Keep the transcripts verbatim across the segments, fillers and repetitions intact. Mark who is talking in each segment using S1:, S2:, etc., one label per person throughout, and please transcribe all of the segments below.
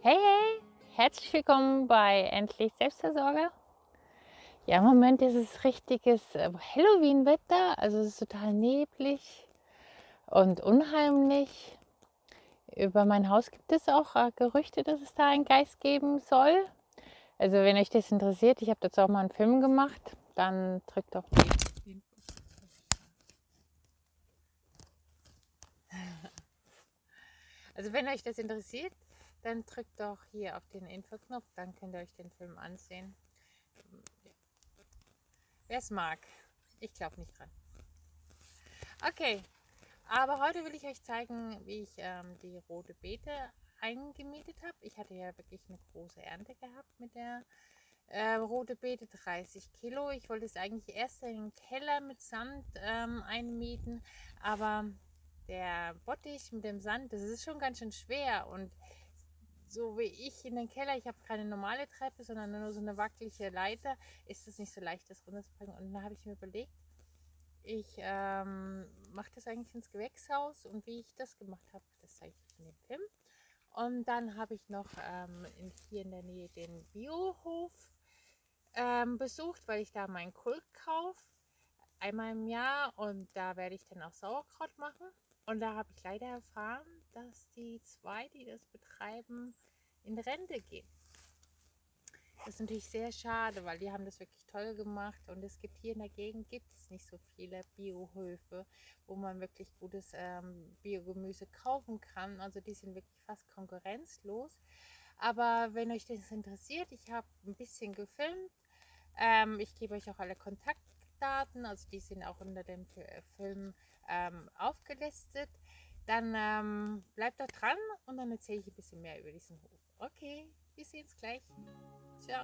S1: Hey, hey, herzlich willkommen bei Endlich Selbstversorger. Ja, im Moment ist es richtiges äh, Halloween-Wetter, also es ist total neblig und unheimlich. Über mein Haus gibt es auch äh, Gerüchte, dass es da einen Geist geben soll. Also wenn euch das interessiert, ich habe dazu auch mal einen Film gemacht, dann drückt doch die. Also wenn euch das interessiert, dann drückt doch hier auf den Infoknopf, dann könnt ihr euch den Film ansehen. Wer es mag. Ich glaube nicht dran. Okay, aber heute will ich euch zeigen, wie ich ähm, die rote Beete eingemietet habe. Ich hatte ja wirklich eine große Ernte gehabt mit der äh, rote Beete, dreißig Kilo. Ich wollte es eigentlich erst in den Keller mit Sand ähm, einmieten, aber der Bottich mit dem Sand, das ist schon ganz schön schwer und so wie ich in den Keller, ich habe keine normale Treppe, sondern nur so eine wackelige Leiter, ist es nicht so leicht, das runterzubringen. Und da habe ich mir überlegt, ich ähm, mache das eigentlich ins Gewächshaus und wie ich das gemacht habe, das zeige ich in dem Film. Und dann habe ich noch ähm, in, hier in der Nähe den Biohof ähm, besucht, weil ich da meinen Kult kaufe, einmal im Jahr, und da werde ich dann auch Sauerkraut machen. Und da habe ich leider erfahren, dass die zwei, die das betreiben, in Rente gehen. Das ist natürlich sehr schade, weil die haben das wirklich toll gemacht und es gibt hier in der Gegend gibt es nicht so viele Biohöfe, wo man wirklich gutes ähm, Biogemüse kaufen kann. Also die sind wirklich fast konkurrenzlos. Aber wenn euch das interessiert, ich habe ein bisschen gefilmt. Ähm, ich gebe euch auch alle Kontaktdaten, also die sind auch unter dem Film ähm, aufgelistet. Dann ähm, bleibt da dran und dann erzähle ich ein bisschen mehr über diesen Hof. Okay, wir sehen uns gleich. Ciao.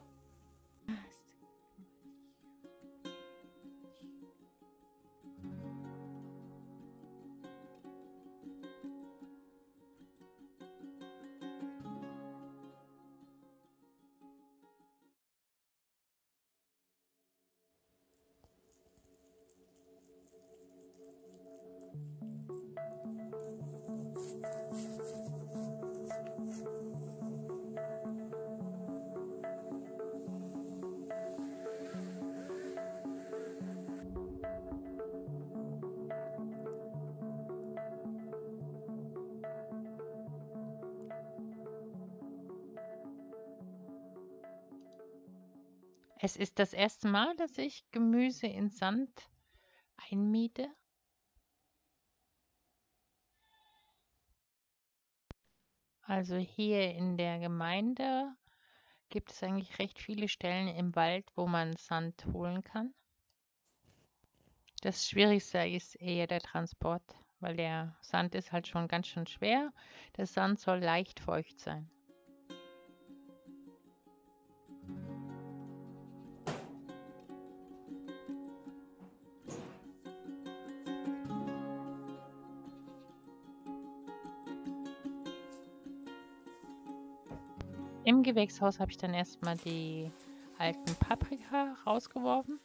S1: Es ist das erste Mal, dass ich Gemüse in Sand einmiete. Also hier in der Gemeinde gibt es eigentlich recht viele Stellen im Wald, wo man Sand holen kann. Das Schwierigste ist eher der Transport, weil der Sand ist halt schon ganz schön schwer. Der Sand soll leicht feucht sein. Im Gewächshaus habe ich dann erstmal die alten Paprika rausgeworfen.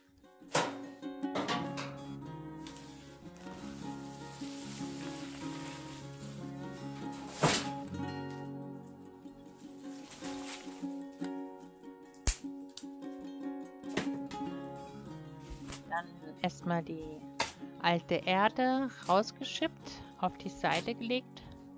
S1: Dann erstmal die alte Erde rausgeschippt, auf die Seite gelegt.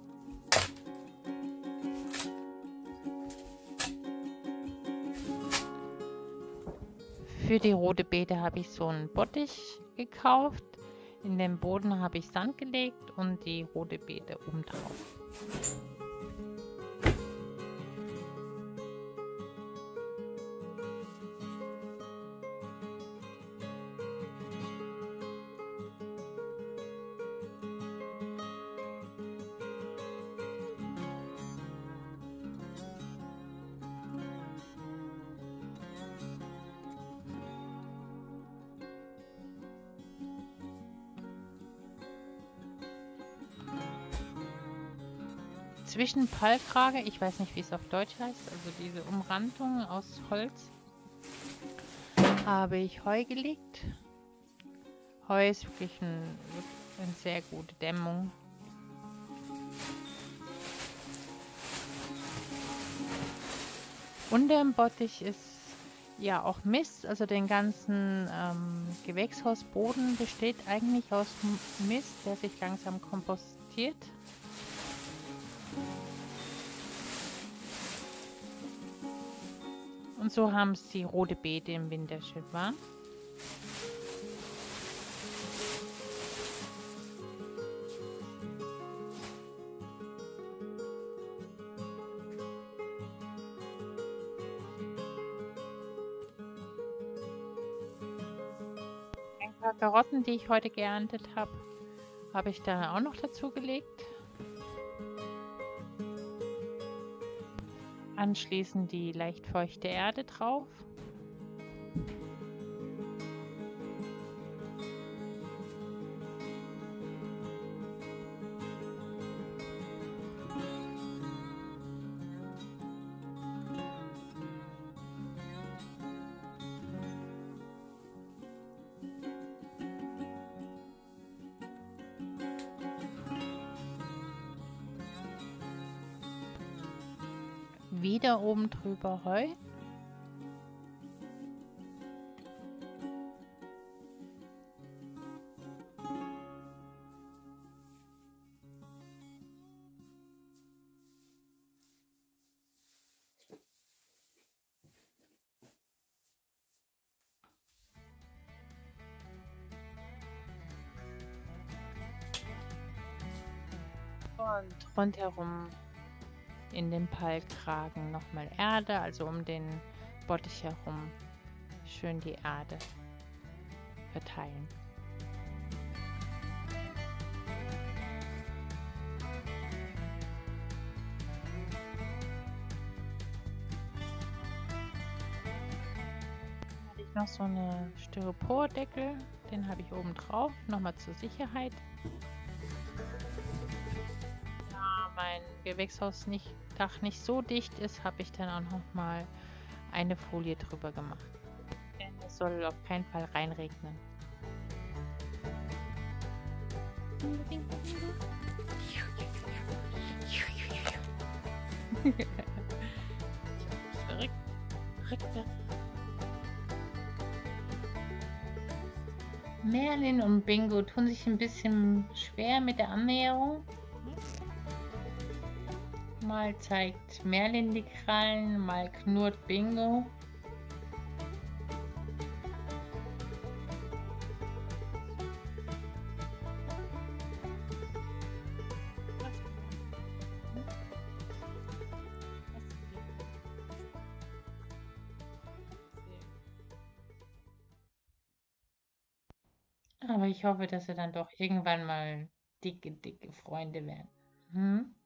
S1: Für die rote Beete habe ich so einen Bottich gekauft. In den Boden habe ich Sand gelegt und die rote Beete oben drauf. Zwischen Pallkrage, ich weiß nicht, wie es auf Deutsch heißt, also diese Umrandung aus Holz, habe ich Heu gelegt. Heu ist wirklich ein, eine sehr gute Dämmung. Unter dem Bottich ist ja auch Mist, also den ganzen ähm, Gewächshausboden besteht eigentlich aus M- Mist, der sich langsam kompostiert. Und so haben es die rote Beete im Winter schön warm. Ein paar Karotten, die ich heute geerntet habe, habe ich da auch noch dazu gelegt. Anschließend die leicht feuchte Erde drauf. Wieder oben drüber Heu. Und rundherum in den Palkragen nochmal Erde, also um den Bottich herum schön die Erde verteilen. Dann hatte ich noch so eine Styropordeckel, den habe ich oben drauf, nochmal zur Sicherheit. Da mein Gewächshaus nicht, Dach nicht so dicht ist, habe ich dann auch noch mal eine Folie drüber gemacht. Denn es soll auf keinen Fall reinregnen. Verrückt, verrückt. Merlin und Bingo tun sich ein bisschen schwer mit der Annäherung. Mal zeigt Merlin die Krallen, mal knurrt Bingo. Aber ich hoffe, dass sie dann doch irgendwann mal dicke, dicke Freunde werden. Hm?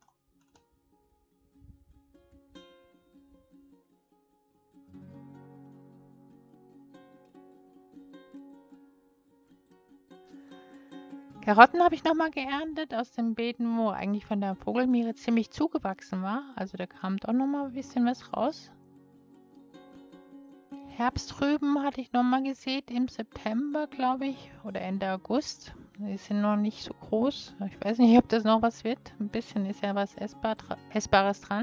S1: Karotten habe ich nochmal geerntet aus den Beeten, wo eigentlich von der Vogelmiere ziemlich zugewachsen war. Also da kam doch nochmal ein bisschen was raus. Herbstrüben hatte ich nochmal gesät im September, glaube ich, oder Ende August. Die sind noch nicht so groß. Ich weiß nicht, ob das noch was wird. Ein bisschen ist ja was Essbar, Essbares dran.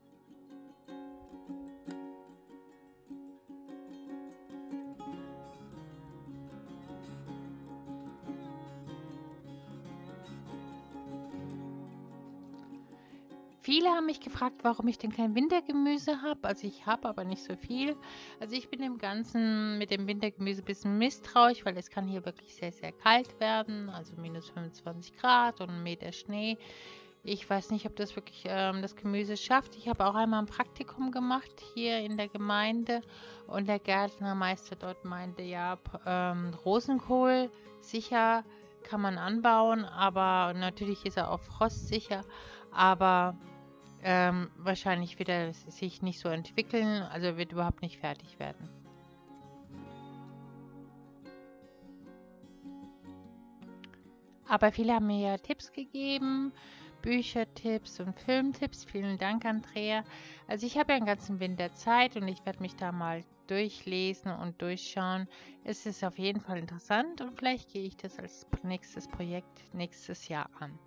S1: Viele haben mich gefragt, warum ich denn kein Wintergemüse habe. Also ich habe aber nicht so viel. Also ich bin dem Ganzen mit dem Wintergemüse ein bisschen misstrauisch, weil es kann hier wirklich sehr, sehr kalt werden. Also minus fünfundzwanzig Grad und ein Meter Schnee. Ich weiß nicht, ob das wirklich ähm, das Gemüse schafft. Ich habe auch einmal ein Praktikum gemacht hier in der Gemeinde und der Gärtnermeister dort meinte, ja, ähm, Rosenkohl sicher kann man anbauen, aber natürlich ist er auch frostsicher, aber ähm, wahrscheinlich wird er sich nicht so entwickeln, also wird überhaupt nicht fertig werden. Aber viele haben mir ja Tipps gegeben, Büchertipps und Filmtipps. Vielen Dank, Andrea. Also ich habe ja einen ganzen Winter Zeit und ich werde mich da mal durchlesen und durchschauen. Es ist auf jeden Fall interessant und vielleicht gehe ich das als nächstes Projekt nächstes Jahr an.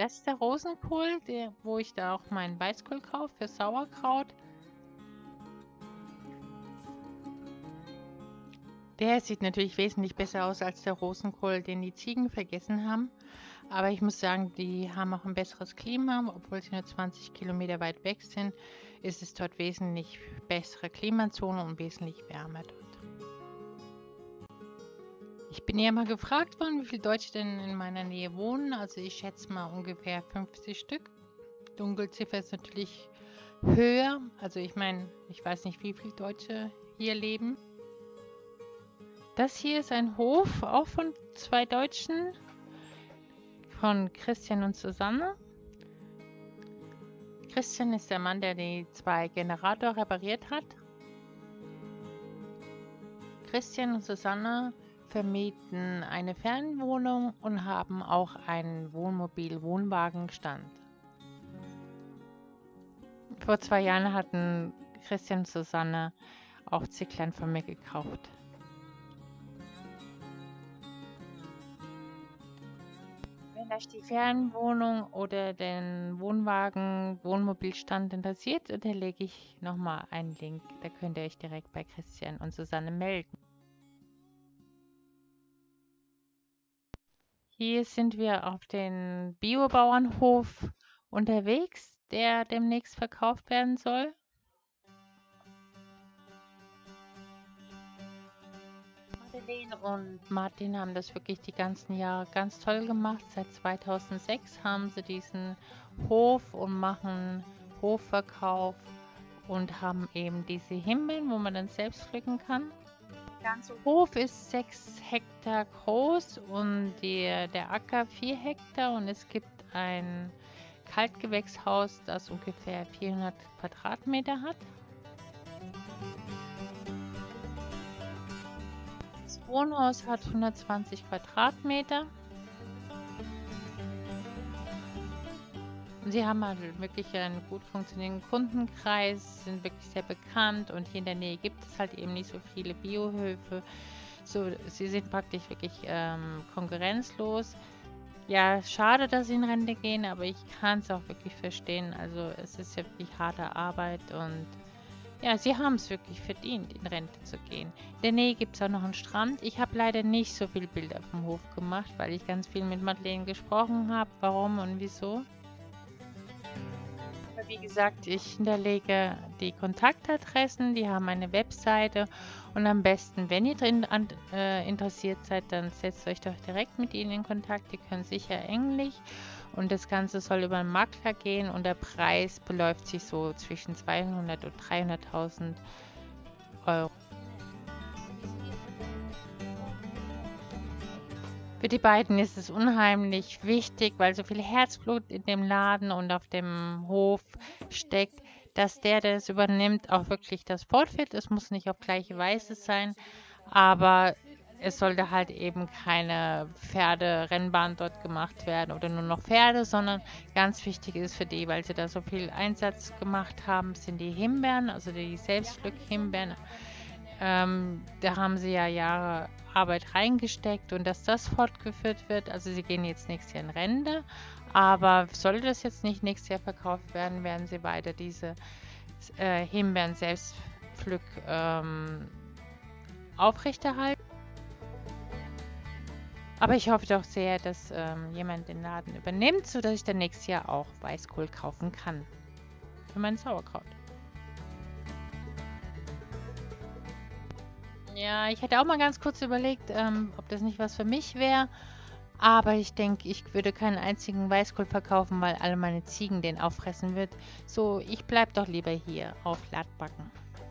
S1: Das ist der Rosenkohl, der, wo ich da auch meinen Weißkohl kaufe für Sauerkraut. Der sieht natürlich wesentlich besser aus als der Rosenkohl, den die Ziegen vergessen haben. Aber ich muss sagen, die haben auch ein besseres Klima, obwohl sie nur zwanzig Kilometer weit weg sind, ist es dort wesentlich bessere Klimazone und wesentlich wärmer dort. Ich bin ja mal gefragt worden, wie viele Deutsche denn in meiner Nähe wohnen. Also ich schätze mal ungefähr fünfzig Stück. Dunkelziffer ist natürlich höher. Also ich meine, ich weiß nicht, wie viele Deutsche hier leben. Das hier ist ein Hof, auch von zwei Deutschen, von Christian und Susanne. Christian ist der Mann, der die zwei Generatoren repariert hat. Christian und Susanne vermieten eine Ferienwohnung und haben auch einen Wohnmobil-Wohnwagenstand. Vor zwei Jahren hatten Christian und Susanne auch Zicklein von mir gekauft. Wenn euch die Ferienwohnung oder den Wohnwagen, Wohnmobilstand interessiert, unterlege ich nochmal einen Link. Da könnt ihr euch direkt bei Christian und Susanne melden. Hier sind wir auf dem Biobauernhof unterwegs, der demnächst verkauft werden soll. Madeleine und Martin haben das wirklich die ganzen Jahre ganz toll gemacht. Seit zweitausendsechs haben sie diesen Hof und machen Hofverkauf und haben eben diese Himbeeren, wo man dann selbst pflücken kann. Der ganze Hof ist sechs Hektar groß und der, der Acker vier Hektar und es gibt ein Kaltgewächshaus, das ungefähr vierhundert Quadratmeter hat. Das Wohnhaus hat hundertzwanzig Quadratmeter. Und sie haben halt wirklich einen gut funktionierenden Kundenkreis, sind wirklich sehr bekannt und hier in der Nähe gibt es halt eben nicht so viele Biohöfe. So, sie sind praktisch wirklich ähm, konkurrenzlos. Ja, schade, dass sie in Rente gehen, aber ich kann es auch wirklich verstehen. Also es ist ja wirklich harte Arbeit und ja, sie haben es wirklich verdient, in Rente zu gehen. In der Nähe gibt es auch noch einen Strand. Ich habe leider nicht so viele Bilder vom Hof gemacht, weil ich ganz viel mit Madeleine gesprochen habe, warum und wieso. Aber wie gesagt, ich hinterlege die Kontaktadressen, die haben eine Webseite und am besten, wenn ihr drin an, äh, interessiert seid, dann setzt euch doch direkt mit ihnen in Kontakt. Die können sicher Englisch und das Ganze soll über einen Makler gehen und der Preis beläuft sich so zwischen zweihundert und dreihunderttausend Euro. Für die beiden ist es unheimlich wichtig, weil so viel Herzblut in dem Laden und auf dem Hof steckt, dass der, der es übernimmt, auch wirklich das fortführt. Es muss nicht auf gleiche Weise sein, aber es sollte halt eben keine Pferderennbahn dort gemacht werden oder nur noch Pferde, sondern ganz wichtig ist für die, weil sie da so viel Einsatz gemacht haben, sind die Himbeeren, also die Selbstpflück-Himbeeren. Ähm, da haben sie ja Jahre Arbeit reingesteckt und dass das fortgeführt wird, also sie gehen jetzt nächstes Jahr in Rente, aber sollte das jetzt nicht nächstes Jahr verkauft werden, werden sie weiter diese äh, Himbeeren Selbstpflück ähm, aufrechterhalten. Aber ich hoffe doch sehr, dass ähm, jemand den Laden übernimmt, sodass ich dann nächstes Jahr auch Weißkohl kaufen kann für mein Sauerkraut. Ja, ich hätte auch mal ganz kurz überlegt, ähm, ob das nicht was für mich wäre. Aber ich denke, ich würde keinen einzigen Weißkohl verkaufen, weil alle meine Ziegen den auffressen wird. So, ich bleibe doch lieber hier auf Ladbacken.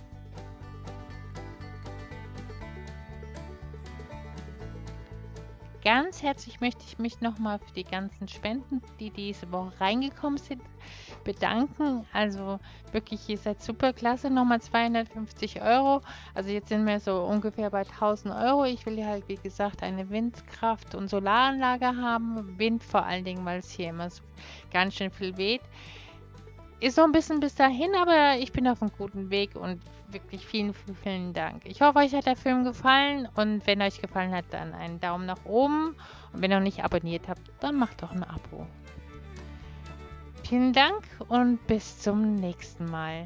S1: Ganz herzlich möchte ich mich nochmal für die ganzen Spenden, die diese Woche reingekommen sind, bedanken. Also wirklich, ihr seid super klasse. Nochmal zweihundertfünfzig Euro. Also jetzt sind wir so ungefähr bei tausend Euro. Ich will halt, wie gesagt, eine Windkraft- und Solaranlage haben. Wind vor allen Dingen, weil es hier immer so ganz schön viel weht. Ist so ein bisschen bis dahin, aber ich bin auf einem guten Weg und wirklich vielen, vielen, vielen Dank. Ich hoffe, euch hat der Film gefallen und wenn euch gefallen hat, dann einen Daumen nach oben und wenn ihr noch nicht abonniert habt, dann macht doch ein Abo. Vielen Dank und bis zum nächsten Mal.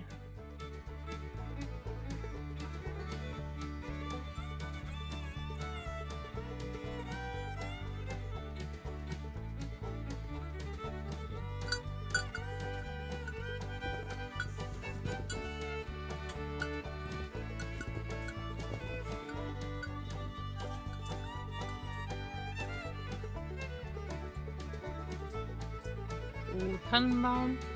S1: Tannenbaum.